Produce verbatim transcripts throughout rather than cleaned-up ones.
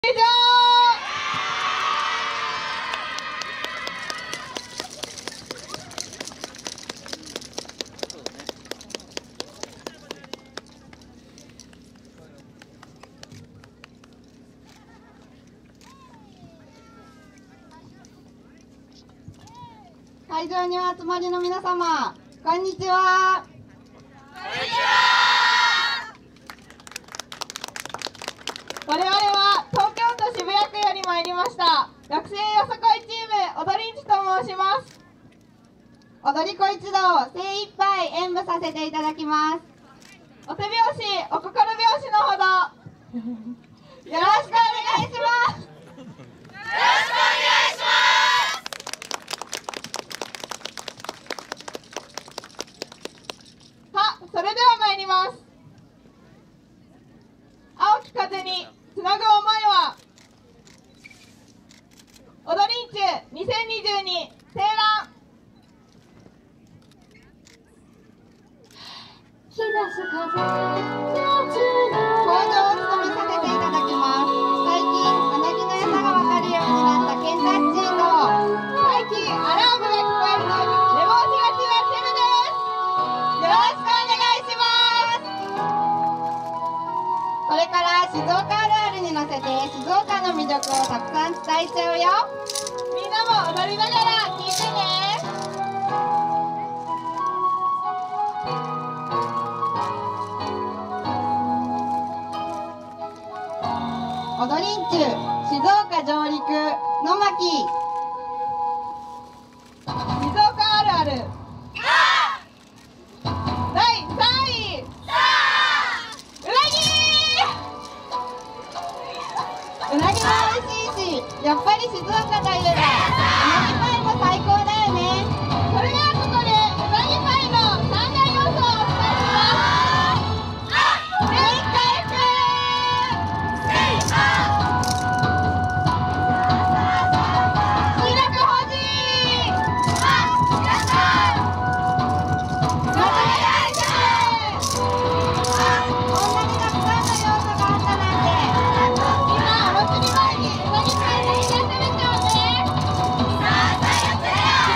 会場にお集まりの皆様、こんにちは。我々は東京都渋谷区より参りました学生よさこいチーム踊りんちと申します。踊り子一同精一杯演舞させていただきます。お手拍子お心拍子のほどよろしくお願いします。よろしくお願いします。は、それでは参ります。青き風につなぐ思いは踊りんちゅにせんにじゅうに青蘭。日差す風工場を務めさせていただきます。最近うなぎの餌が分かるようになったケンタッチーと最近アラームが聞こえるのに寝坊しがちなテムです。よろしくお願いします。これから静岡あるあるに乗せて静岡の魅力をたくさん伝えちゃうよ。みんなも踊りながら聞いてね。踊りんちゅ静岡上陸の巻静岡あるあるだいさんい、うなぎ。うなぎも美味しいし、やっぱり静岡といえばうなぎパイも最高だよね。それではここでうなぎパイのさんだい要素をお伝えします。よ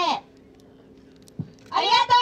ありがとう。